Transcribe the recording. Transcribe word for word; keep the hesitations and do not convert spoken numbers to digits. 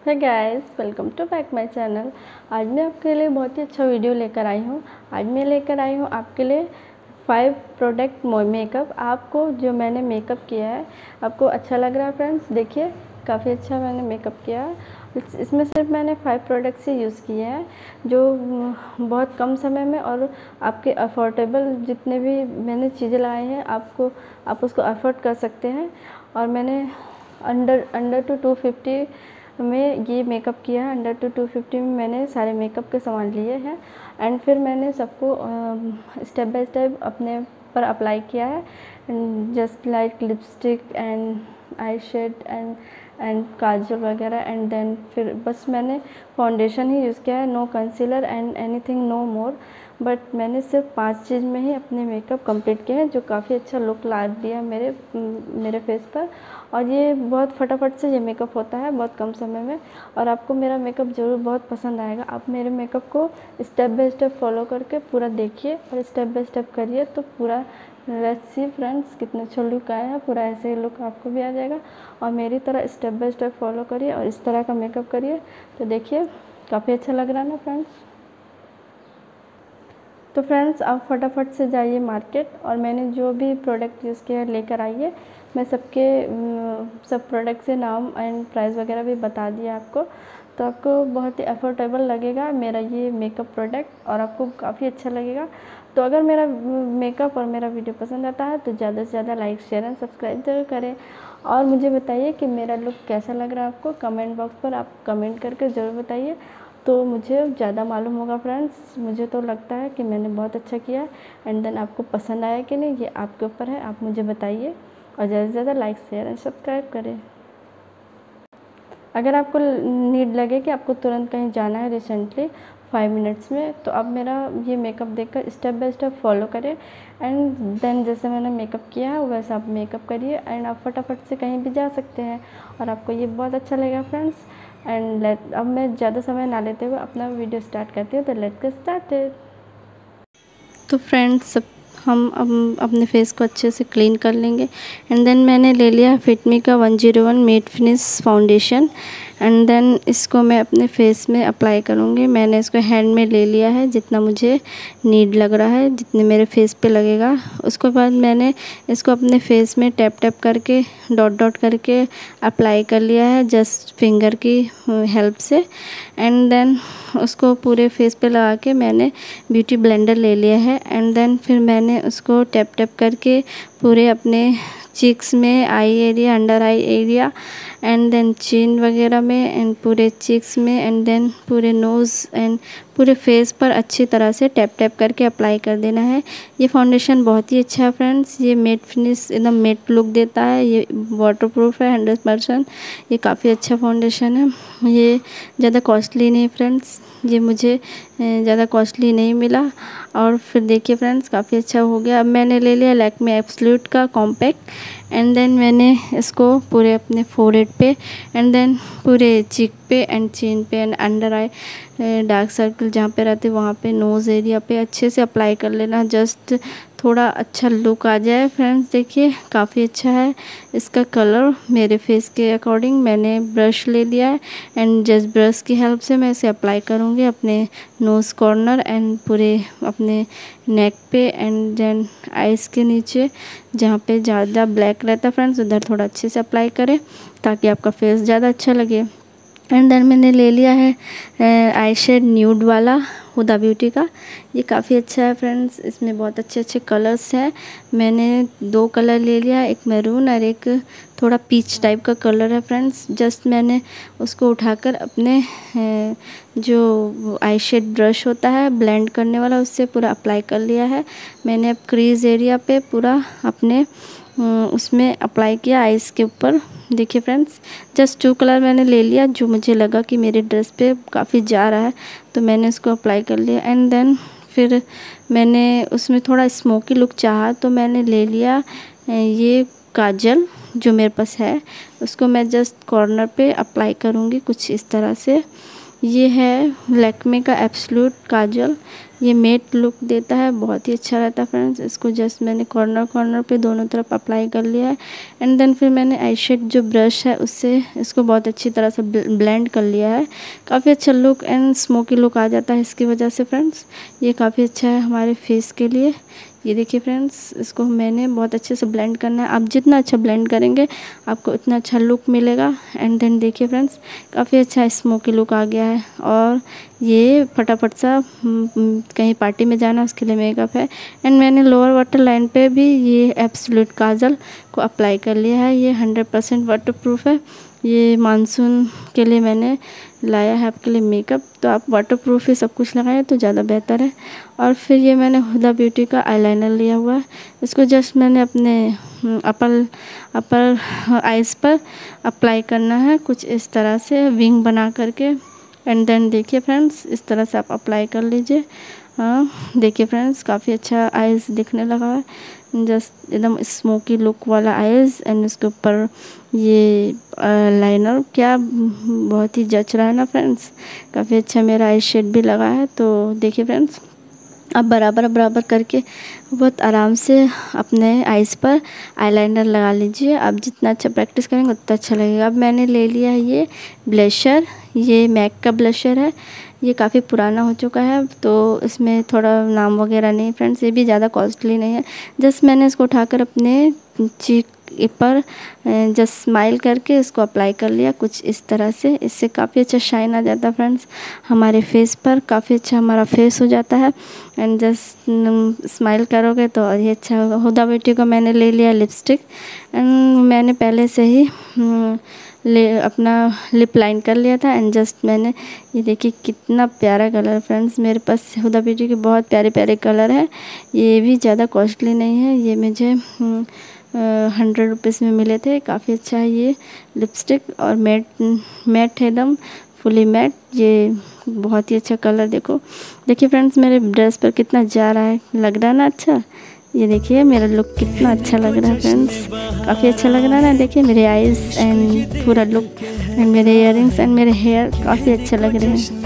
है guys, welcome to back my channel. आज मैं आपके लिए बहुत ही अच्छा वीडियो लेकर आई हूँ। आज मैं लेकर आई हूँ आपके लिए फाइव प्रोडक्ट मेकअप। आपको जो मैंने मेकअप किया है आपको अच्छा लग रहा है फ्रेंड्स? देखिए काफ़ी अच्छा मैंने मेकअप किया है। इस, इसमें सिर्फ मैंने फाइव प्रोडक्ट्स ही यूज़ किए हैं जो बहुत कम समय में और आपके अफोर्डेबल जितने भी मैंने चीज़ें लाई हैं आपको आप उसको अफोर्ड कर सकते हैं। और मैंने under under two two fifty में ये मेकअप किया है। अंडर टू टू फिफ्टी में मैंने सारे मेकअप के सामान लिए हैं एंड फिर मैंने सबको स्टेप बाय स्टेप अपने पर अप्लाई किया है। Just like lipstick and eye shade and and kajal वगैरह एंड देन फिर बस मैंने फाउंडेशन ही यूज़ किया है। No concealer and anything no more. But मैंने सिर्फ पांच चीज़ में ही अपने मेकअप कंप्लीट किया है जो काफ़ी अच्छा लुक ला दिया मेरे मेरे फेस पर। और ये बहुत फटाफट से ये मेकअप होता है बहुत कम समय में। और आपको मेरा मेकअप ज़रूर बहुत पसंद आएगा। आप मेरे मेकअप को स्टेप बाय स्टेप फॉलो करके पूरा देखिए और स्टेप बाय स्टेप करिए तो पूरा लेट्स सी फ्रेंड्स कितना अच्छा लुक आया है। पूरा ऐसे ही लुक आपको भी आ जाएगा। और मेरी तरह स्टेप बाय स्टेप फॉलो करिए और इस तरह का मेकअप करिए तो देखिए काफ़ी अच्छा लग रहा है ना फ्रेंड्स। तो फ्रेंड्स आप फटाफट से जाइए मार्केट और मैंने जो भी प्रोडक्ट यूज़ किया है लेकर आइए। मैं सबके सब प्रोडक्ट से नाम एंड प्राइस वगैरह भी बता दिया आपको, तो आपको बहुत ही अफोर्डेबल लगेगा मेरा ये मेकअप प्रोडक्ट और आपको काफ़ी अच्छा लगेगा। तो अगर मेरा मेकअप और मेरा वीडियो पसंद आता है तो ज़्यादा से ज़्यादा लाइक शेयर एंड सब्सक्राइब जरूर करें। और मुझे बताइए कि मेरा लुक कैसा लग रहा है आपको। कमेंट बॉक्स पर आप कमेंट करके ज़रूर बताइए तो मुझे ज़्यादा मालूम होगा फ्रेंड्स। मुझे तो लगता है कि मैंने बहुत अच्छा किया है एंड देन आपको पसंद आया कि नहीं ये आपके ऊपर है, आप मुझे बताइए। और ज़्यादा से ज़्यादा लाइक शेयर एंड सब्सक्राइब करें। अगर आपको नीड लगे कि आपको तुरंत कहीं जाना है रिसेंटली फाइव मिनट्स में तो आप मेरा ये मेकअप देखकर स्टेप बाय स्टेप फॉलो करें एंड देन जैसे मैंने मेकअप किया है वैसा आप मेकअप करिए एंड आप फटाफट से कहीं भी जा सकते हैं और आपको ये बहुत अच्छा लगेगा फ्रेंड्स। एंड लेट अब मैं ज़्यादा समय ना लेते हुए अपना वीडियो स्टार्ट करती हूँ। तो लेट्स गेट स्टार्टेड। तो फ्रेंड्स हम अब अपने फेस को अच्छे से क्लीन कर लेंगे एंड देन मैंने ले लिया फिटमी का one zero one matte finish foundation and then इसको मैं अपने फेस में अप्लाई करूँगी। मैंने इसको हैंड में ले लिया है जितना मुझे नीड लग रहा है, जितने मेरे फेस पे लगेगा। उसके बाद मैंने इसको अपने फेस में टैप टैप करके डॉट डॉट करके अप्लाई कर लिया है जस्ट फिंगर की हेल्प से। एंड देन उसको पूरे फेस पे लगा के मैंने ब्यूटी ब्लेंडर ले लिया है एंड देन फिर मैंने उसको टैप टैप करके पूरे अपने चीक्स में, eye area, under eye area and then chin वगैरह में एंड पूरे चीक्स में एंड देन पूरे नोज़ एंड पूरे फेस पर अच्छी तरह से टैप टैप करके अप्लाई कर देना है। ये फाउंडेशन बहुत ही अच्छा है फ्रेंड्स। ये मेट फिनिश एकदम मेट लुक देता है। ये वाटरप्रूफ है हंड्रेड परसेंट। ये काफ़ी अच्छा फाउंडेशन है। ये ज़्यादा कॉस्टली नहीं फ्रेंड्स, ये मुझे ज़्यादा कॉस्टली नहीं मिला। और फिर देखिए फ्रेंड्स काफ़ी अच्छा हो गया। अब मैंने ले लिया लैक्मे एब्सोल्यूट का कॉम्पैक्ट एंड देन मैंने इसको पूरे अपने फोरहेड पे एंड देन पूरे चीक पे एंड चिन पे and under eye dark circle जहाँ पे रहते वहाँ पे नोज़ एरिया पे अच्छे से अप्लाई कर लेना जस्ट थोड़ा अच्छा लुक आ जाए फ्रेंड्स। देखिए काफ़ी अच्छा है इसका कलर मेरे फेस के अकॉर्डिंग। मैंने ब्रश ले लिया है एंड जस्ट ब्रश की हेल्प से मैं इसे अप्लाई करूँगी अपने नोज़ कॉर्नर एंड पूरे अपने नेक पे एंड देन आइज़ के नीचे जहाँ पे ज़्यादा ब्लैक रहता है फ्रेंड्स उधर थोड़ा अच्छे से अप्लाई करें ताकि आपका फेस ज़्यादा अच्छा लगे। एंड देन मैंने ले लिया है आई शेड न्यूड वाला हुदा ब्यूटी का। ये काफ़ी अच्छा है फ्रेंड्स, इसमें बहुत अच्छे अच्छे कलर्स हैं। मैंने दो कलर ले लिया, एक मैरून और एक थोड़ा पीच टाइप का कलर है फ्रेंड्स। जस्ट मैंने उसको उठाकर अपने जो आई शेड ब्रश होता है ब्लेंड करने वाला उससे पूरा अप्लाई कर लिया है। मैंने अब क्रीज एरिया पे पूरा अपने उसमें अप्लाई किया आइज़ के ऊपर। देखिए फ्रेंड्स जस्ट टू कलर मैंने ले लिया जो मुझे लगा कि मेरे ड्रेस पे काफ़ी जा रहा है तो मैंने उसको अप्लाई कर लिया। एंड देन फिर मैंने उसमें थोड़ा स्मोकी लुक चाहा तो मैंने ले लिया ये काजल जो मेरे पास है, उसको मैं जस्ट कॉर्नर पे अप्लाई करूँगी कुछ इस तरह से। ये है लैक्मे का एब्सोल्यूट काजल, ये मेट लुक देता है, बहुत ही अच्छा रहता है फ्रेंड्स। इसको जस्ट मैंने कॉर्नर कॉर्नर पे दोनों तरफ अप्लाई कर लिया है एंड देन फिर मैंने आई शेड जो ब्रश है उससे इसको बहुत अच्छी तरह से ब्लेंड कर लिया है। काफ़ी अच्छा लुक एंड स्मोकी लुक आ जाता है इसकी वजह से फ्रेंड्स। ये काफ़ी अच्छा है हमारे फेस के लिए। ये देखिए फ्रेंड्स, इसको मैंने बहुत अच्छे से ब्लेंड करना है। आप जितना अच्छा ब्लेंड करेंगे आपको उतना अच्छा लुक मिलेगा। एंड देन देखिए फ्रेंड्स, काफ़ी अच्छा स्मोकी लुक आ गया है। और ये फटाफट सा कहीं पार्टी में जाना उसके लिए मेकअप है। एंड मैंने लोअर वाटर लाइन पे भी ये एब्सोल्यूट काजल को अप्लाई कर लिया है। ये हंड्रेड परसेंट वाटर प्रूफ है। ये मानसून के लिए मैंने लाया है आपके लिए मेकअप, तो आप वाटर प्रूफ ही सब कुछ लगाएं तो ज़्यादा बेहतर है। और फिर ये मैंने हुदा ब्यूटी का आईलाइनर लिया हुआ है। इसको जस्ट मैंने अपने अपर अपर आइज़ पर अप्लाई करना है कुछ इस तरह से विंग बना करके। एंड देन देखिए फ्रेंड्स, इस तरह से आप अप्लाई कर लीजिए। हाँ देखिए फ्रेंड्स, काफ़ी अच्छा आइज़ दिखने लगा है, जस्ट एकदम स्मोकी लुक वाला आइज़। एंड उसके ऊपर ये लाइनर क्या बहुत ही जच रहा है ना फ्रेंड्स। काफ़ी अच्छा मेरा आई शेड भी लगा है। तो देखिए फ्रेंड्स, आप बराबर बराबर करके बहुत आराम से अपने आइज़ पर आईलाइनर लगा लीजिए। आप जितना अच्छा प्रैक्टिस करेंगे उतना अच्छा लगेगा। अब मैंने ले लिया है ये ब्लशर, ये मैक का ब्लशर है। ये काफ़ी पुराना हो चुका है तो इसमें थोड़ा नाम वगैरह नहीं फ्रेंड्स, ये भी ज़्यादा कॉस्टली नहीं है। जस्ट मैंने इसको उठाकर अपने चीक पर जस्ट स्माइल करके इसको अप्लाई कर लिया कुछ इस तरह से। इससे काफ़ी अच्छा शाइन आ जाता है फ्रेंड्स हमारे फेस पर, काफ़ी अच्छा हमारा फेस हो जाता है। एंड जस्ट स्माइल करोगे तो और ये अच्छा होगा। हुदा ब्यूटी का मैंने ले लिया लिपस्टिक एंड मैंने पहले से ही ले अपना लिप लाइन कर लिया था। एंड जस्ट मैंने ये देखिए कितना प्यारा कलर फ्रेंड्स, मेरे पास हुदा ब्यूटी के बहुत प्यारे प्यारे कलर है। ये भी ज़्यादा कॉस्टली नहीं है, ये मुझे हंड्रेड रुपीज़ में मिले थे। काफ़ी अच्छा है ये लिपस्टिक और मैट मैट है एकदम फुली मैट। ये बहुत ही अच्छा कलर देखो। देखिए फ्रेंड्स, मेरे ड्रेस पर कितना जा रहा है, लग रहा है ना अच्छा। ये देखिए मेरा लुक कितना अच्छा लग रहा है फ्रेंड्स, काफ़ी अच्छा लग रहा है ना। देखिए मेरे आईज़ एंड पूरा लुक एंड मेरे इयररिंग्स एंड मेरे हेयर काफ़ी अच्छे लग रहे हैं।